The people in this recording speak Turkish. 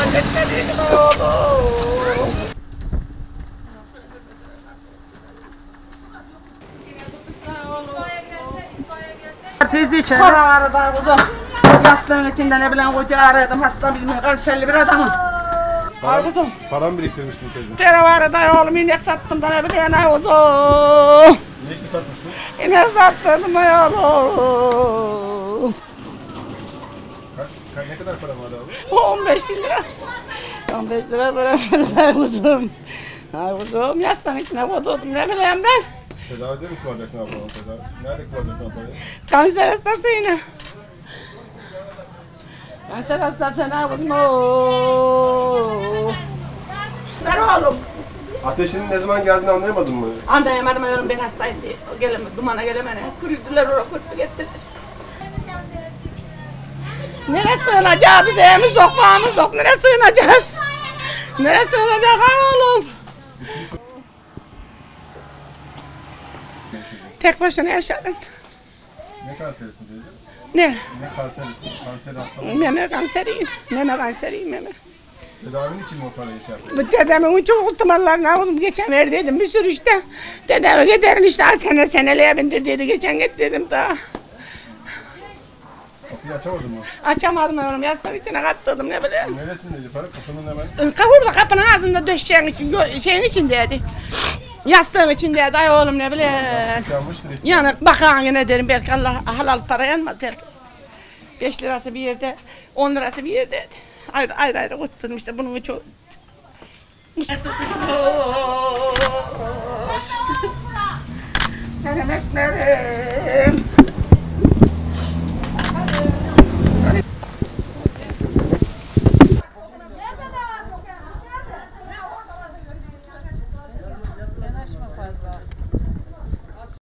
Etmediğim oğlum. Teyze içeri. Para vardı kuzum. Yastığın içinde ne bileyim koca aradım. Hasta bilmiyorum. Kanserli bir adamım. Ay kuzum. Param biriktirmiştin teyze. Para vardı oğlum. İnek sattım da ne bileyim ne kuzum. İnek mi satmıştın? İnek sattım oğlum. Ne kadar param vardı abi? 15 bin lira. 15 lira para verdiler kuzum. Ay kuzum yastığın içine koydum ne bileyim ben. Tedavide mi kullanacaksın abla onu tedavi? Nerede kullanacaksın ablayı? Kanser hastası yine. Kanser hastası ne kuzum ooo. Sen oğlum. Ateşinin ne zaman geldiğini anlayamadın mı? Anlayamadım oğlum ben hastayım diye. Gelemedi, dumana gelemedi. Kuruttular oraya kuruttu getirdi. Nereye sığınacağız biz evimiz yok, bağımız yok. Nereye sığınacağız? Nereye sığınacağız oğlum? Tek başına yaşadın. Ne kanserisin teyze? Ne? Ne kanserisin? Kanser hastalığı. Meme kanseriyim. Meme kanseriyim meme. Tedavinin için mi o parayı şey yaptın? Bu dedemin çok ihtimallarına oğlum geçen ver dedim bir sürü işte. Dedeme giderin işte seneleye bindir dedi geçen git dedim daha. Kapıyı açamadın mı? Açamadım oğlum yastığın içine kattırdım ne bileyim. Neresindeydi para? Kapının hemen. Kavurdu kapının ağzında döşeğin için, şeyin içindeydi. Yastığın içindeydi ay oğlum ne bileyim. Yanmıştır. Yani bakan yine derim belki Allah halal para yanmaz belki. 5 lirası bir yerde, 10 lirası bir yerdeydi. Ayrı ayrı kuttum işte bunun çok. Benim ekmeğim.